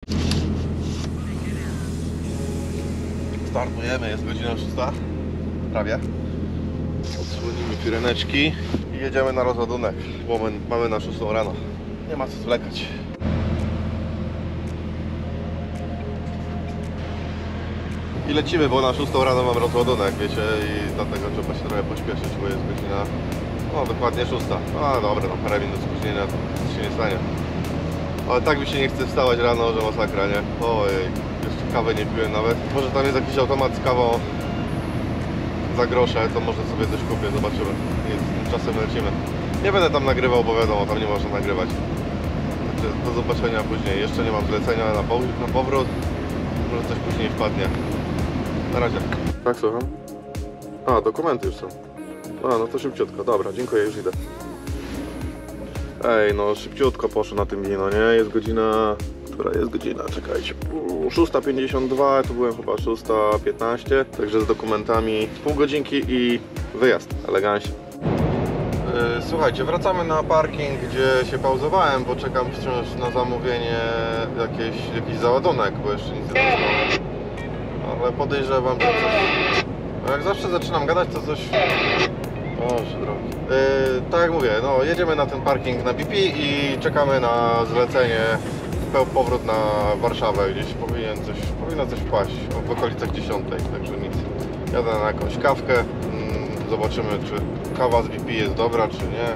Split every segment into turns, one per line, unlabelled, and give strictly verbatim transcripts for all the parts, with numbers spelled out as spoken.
Startujemy, jest godzina szósta, prawie. Odsłonimy fireneczki i jedziemy na rozładunek, bo my mamy na szóstą rano. Nie ma co zwlekać. I lecimy, bo na szóstą rano mam rozładunek, wiecie, i dlatego trzeba się trochę pośpieszyć, bo jest godzina, no dokładnie szósta. A dobra, no parę minut spóźnienia, to się nie stanie. Ale tak mi się nie chce wstawać rano, że masakra, nie? Ojej, jeszcze kawę nie piłem nawet. Może tam jest jakiś automat z kawą za grosze, to może sobie coś kupię, zobaczymy. I tymczasem lecimy. Nie będę tam nagrywał, bo wiadomo, tam nie można nagrywać. Także do zobaczenia później. Jeszcze nie mam zlecenia na, po na powrót. Może coś później wpadnie. Na razie. Tak, słucham? A, dokumenty już są. A, no to szybciutko. Dobra, dziękuję, już idę. Ej, no szybciutko poszło na tym wino, nie? Jest godzina... Która jest godzina? Czekajcie. szósta pięćdziesiąt dwa, tu byłem chyba szósta piętnaście. Także z dokumentami pół godzinki i wyjazd. Elegancznie. Yy, słuchajcie, wracamy na parking, gdzie się pauzowałem, bo czekam wciąż na zamówienie jakieś, jakiś załadunek, bo jeszcze nic nie dostałem. Ale podejrzewam, że coś... No jak zawsze zaczynam gadać, to coś... Boże drogi. Yy, tak jak mówię, no jedziemy na ten parking na B P i czekamy na zlecenie, powrót na Warszawę, gdzieś powinien coś, powinno coś wpaść w okolicach dziesiątej, także nic. Jadę na jakąś kawkę, yy, zobaczymy, czy kawa z B P jest dobra, czy nie.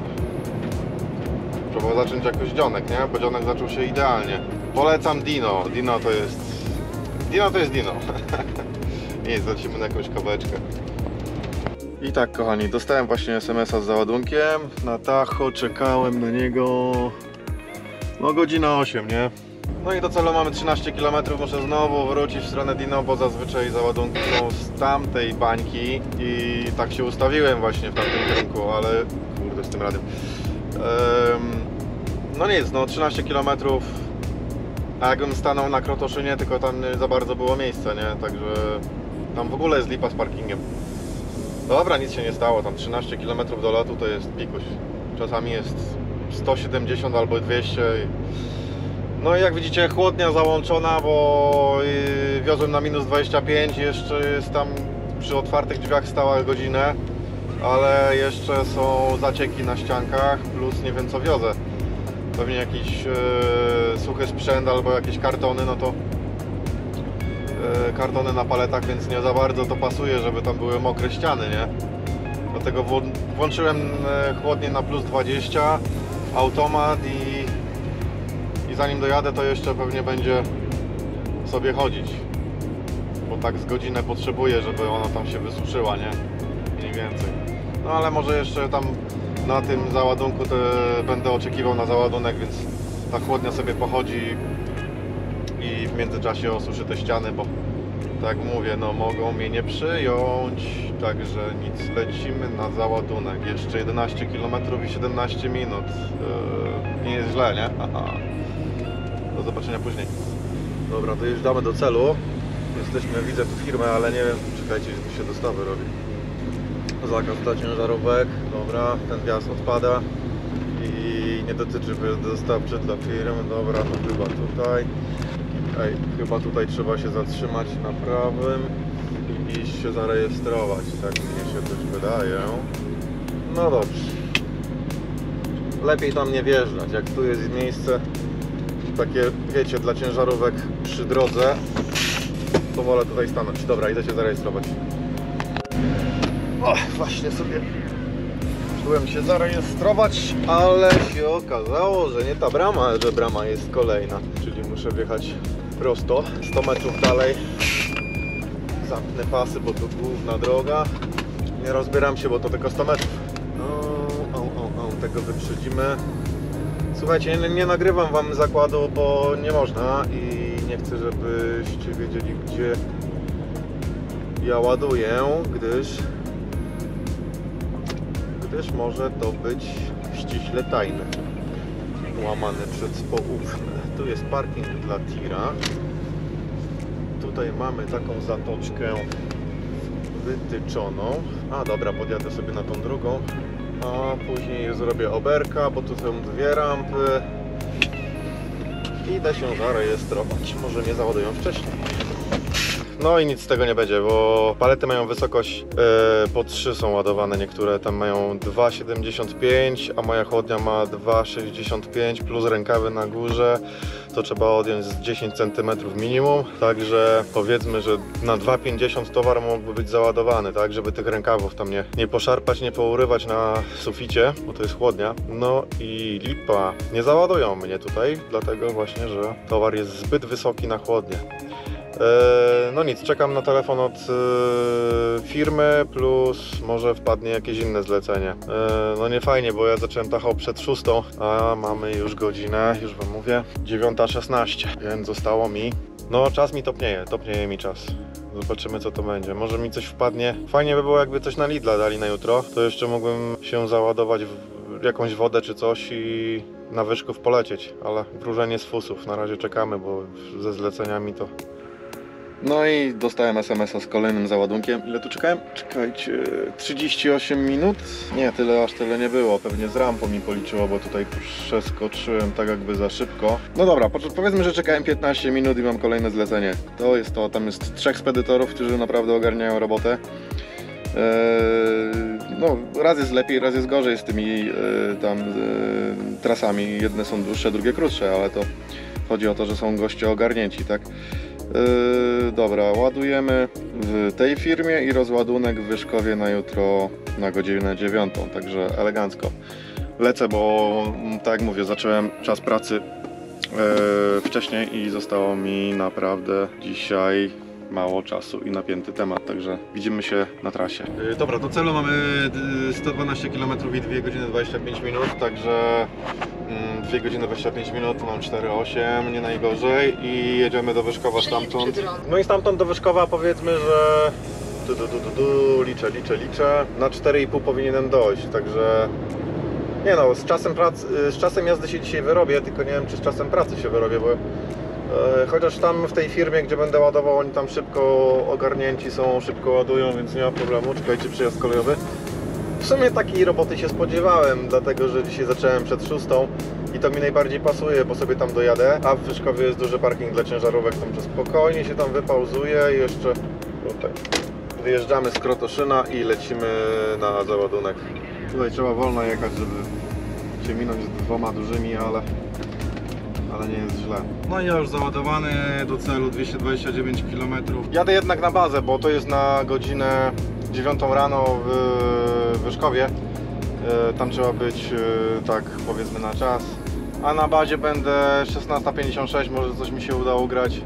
Trzeba zacząć jakoś dzionek, nie? Bo dzionek zaczął się idealnie. Polecam Dino, Dino to jest... Dino to jest Dino. Nic, lecimy na jakąś kaweczkę. I tak, kochani, dostałem właśnie es em es a z załadunkiem. Na Tacho czekałem na niego no godzina osiem, nie? No i do celu mamy trzynaście kilometrów. Muszę znowu wrócić w stronę Dino, bo zazwyczaj załadunki są z tamtej bańki i tak się ustawiłem właśnie w tamtym kierunku, ale kurde z tym radiem. Um, no nic, no trzynaście kilometrów. A jakbym stanął na Krotoszynie, tylko tam nie za bardzo było miejsca, nie? Także tam w ogóle jest lipa z parkingiem. Dobra, nic się nie stało, tam trzynaście kilometrów do lotu to jest pikuś. Czasami jest sto siedemdziesiąt albo dwieście. No i jak widzicie, chłodnia załączona, bo wiozłem na minus dwadzieścia pięć. Jeszcze jest tam przy otwartych drzwiach stała godzinę. Ale jeszcze są zacieki na ściankach, plus nie wiem co wiozę. Pewnie jakiś e, suchy sprzęt albo jakieś kartony, no to e, kartony na paletach, więc nie za bardzo to pasuje, żeby tam były mokre ściany, nie? Dlatego w, włączyłem chłodnię na plus dwadzieścia, automat i, i zanim dojadę, to jeszcze pewnie będzie sobie chodzić, bo tak z godzinę potrzebuję, żeby ona tam się wysuszyła, nie? Mniej więcej. No ale może jeszcze tam na tym załadunku to będę oczekiwał na załadunek, więc ta chłodnia sobie pochodzi i w międzyczasie osuszy te ściany, bo tak mówię, no mogą mnie nie przyjąć, także nic, lecimy na załadunek. Jeszcze jedenaście kilometrów i siedemnaście minut. Yy, nie jest źle, nie? Aha. Do zobaczenia później. Dobra, dojeżdżamy do celu. Jesteśmy, widzę tu firmę, ale nie wiem, czekajcie, gdzie tu się dostawy robi. Zakaz dla ciężarówek, dobra, ten wjazd odpada i nie dotyczy wyjazdu dostawczy dla firm, dobra, no chyba tutaj. Ej, chyba tutaj trzeba się zatrzymać na prawym i iść się zarejestrować, tak mnie się też wydaje. No dobrze. Lepiej tam nie wjeżdżać, jak tu jest miejsce takie, wiecie, dla ciężarówek przy drodze, to wolę tutaj stanąć. Dobra, idę się zarejestrować. O, właśnie sobie byłem się zarejestrować, ale się okazało, że nie ta brama, że brama jest kolejna, czyli muszę wjechać prosto sto metrów dalej. Zamknę pasy, bo to główna droga. Nie rozbieram się, bo to tylko sto metrów. O, o, o, o, tego wyprzedzimy. Słuchajcie, nie, nie nagrywam wam zakładu, bo nie można i nie chcę, żebyście wiedzieli, gdzie ja ładuję, gdyż gdyż może to być ściśle tajne, łamane przez poufne. Tu jest parking dla tira. Tutaj mamy taką zatoczkę wytyczoną. A dobra, podjadę sobie na tą drugą, a później zrobię oberka, bo tu są dwie rampy Idę się zarejestrować, może mnie załadują wcześniej. No i nic z tego nie będzie, bo palety mają wysokość e, po trzy są ładowane, niektóre tam mają dwa siedemdziesiąt pięć, a moja chłodnia ma dwa sześćdziesiąt pięć plus rękawy na górze. To trzeba odjąć z dziesięć centymetrów minimum, także powiedzmy, że na dwa pięćdziesiąt towar mógłby być załadowany, tak, żeby tych rękawów tam nie, nie poszarpać, nie pourywać na suficie, bo to jest chłodnia. No i lipa, nie załadują mnie tutaj, dlatego właśnie, że towar jest zbyt wysoki na chłodnię. No nic, czekam na telefon od firmy, plus może wpadnie jakieś inne zlecenie. No nie fajnie, bo ja zacząłem tachał przed szóstą, a mamy już godzinę, już wam mówię, dziewiąta szesnaście, więc zostało mi, no czas mi topnieje, topnieje mi czas. Zobaczymy, co to będzie, może mi coś wpadnie. Fajnie by było, jakby coś na Lidla dali na jutro, to jeszcze mógłbym się załadować w jakąś wodę czy coś i na Wyszków polecieć, ale wróżenie z fusów, na razie czekamy, bo ze zleceniami to... No i dostałem es em es a z kolejnym załadunkiem. Ile tu czekałem? Czekajcie, trzydzieści osiem minut? Nie, tyle aż tyle nie było. Pewnie z rampą mi policzyło, bo tutaj przeskoczyłem tak jakby za szybko. No dobra, powiedzmy, że czekałem piętnaście minut i mam kolejne zlecenie. To jest to, tam jest trzech spedytorów, którzy naprawdę ogarniają robotę. Eee, no, raz jest lepiej, raz jest gorzej z tymi eee, tam eee, trasami. Jedne są dłuższe, drugie krótsze, ale to chodzi o to, że są goście ogarnięci, tak? Yy, dobra, ładujemy w tej firmie i rozładunek w Wyszkowie na jutro na godzinę dziewiątą, także elegancko. Lecę, bo tak jak mówię, zacząłem czas pracy yy, wcześniej i zostało mi naprawdę dzisiaj mało czasu i napięty temat, także widzimy się na trasie. Yy, dobra, do celu mamy sto dwanaście kilometrów i dwie godziny dwadzieścia pięć minut, także dwie godziny dwadzieścia pięć minut, mam cztery osiem, nie najgorzej i jedziemy do Wyszkowa stamtąd. No i stamtąd do Wyszkowa powiedzmy, że du, du, du, du, du, liczę, liczę, liczę, na cztery i pół powinienem dojść, także nie no, z czasem, pracy, z czasem jazdy się dzisiaj wyrobię, tylko nie wiem, czy z czasem pracy się wyrobię, bo e, chociaż tam w tej firmie, gdzie będę ładował, oni tam szybko ogarnięci są, szybko ładują, więc nie ma problemu. Czekajcie, przyjazd kolejowy. W sumie takiej roboty się spodziewałem, dlatego że dzisiaj zacząłem przed szóstą i to mi najbardziej pasuje, bo sobie tam dojadę, a w Wyszkowie jest duży parking dla ciężarówek, także spokojnie się tam wypauzuję i jeszcze tutaj wyjeżdżamy z Krotoszyna i lecimy na załadunek. Tutaj trzeba wolno jechać, żeby się minąć z dwoma dużymi, ale, ale nie jest źle. No i ja już załadowany do celu, dwieście dwadzieścia dziewięć kilometrów. Jadę jednak na bazę, bo to jest na godzinę dziewiątą rano w Wyszkowie. Tam trzeba być, tak powiedzmy, na czas. A na bazie będę szesnasta pięćdziesiąt sześć, może coś mi się uda ugrać.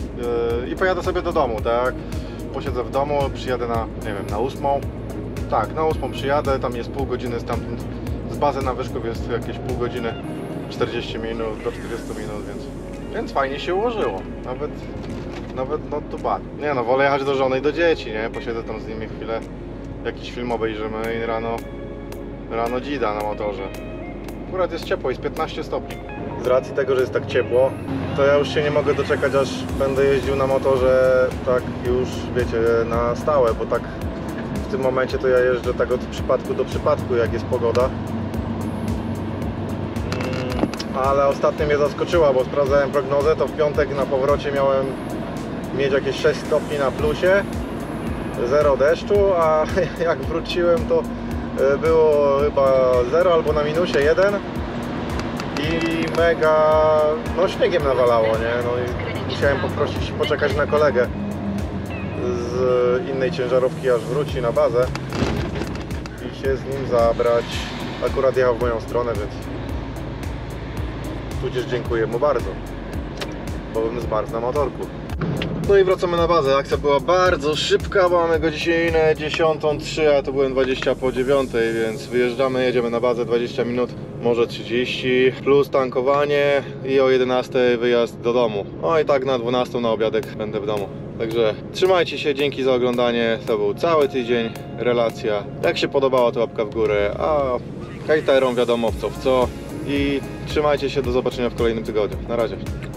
I pojadę sobie do domu, tak? Posiedzę w domu, przyjadę na, nie wiem, na ósmą. Tak, na ósmą przyjadę, tam jest pół godziny stamtąd. Z bazy na Wyszków jest jakieś pół godziny, czterdzieści minut do czterdziestu minut, więc, więc fajnie się ułożyło. Nawet, nawet not too bad. Nie no, wolę jechać do żony i do dzieci, nie? Posiedzę tam z nimi chwilę, jakiś film obejrzymy i rano, rano dzida na motorze. Akurat jest ciepło, jest piętnaście stopni. Z racji tego, że jest tak ciepło, to ja już się nie mogę doczekać, aż będę jeździł na motorze tak już, wiecie, na stałe, bo tak w tym momencie to ja jeżdżę tak od przypadku do przypadku, jak jest pogoda. Ale ostatnio mnie zaskoczyła, bo sprawdzałem prognozę, to w piątek na powrocie miałem mieć jakieś sześć stopni na plusie, zero deszczu, a jak wróciłem, to było chyba zero albo na minusie jeden i mega, no śniegiem nawalało, nie? No i musiałem poprosić, poczekać na kolegę z innej ciężarówki, aż wróci na bazę i się z nim zabrać. Akurat jechał w moją stronę, więc tudzież dziękuję mu bardzo, bo bym zmarzł na motorku. No i wracamy na bazę. Akcja była bardzo szybka, bo mamy godzinę dziesiątą trzy, a to byłem dwadzieścia po dziewiątej, więc wyjeżdżamy, jedziemy na bazę dwadzieścia minut, może trzydzieści, plus tankowanie i o jedenastej wyjazd do domu. No i tak na dwunastą na obiadek będę w domu. Także trzymajcie się, dzięki za oglądanie. To był cały tydzień, relacja. Jak się podobało, to łapka w górę, a hejterom wiadomo w co w co. I trzymajcie się, do zobaczenia w kolejnym tygodniu. Na razie.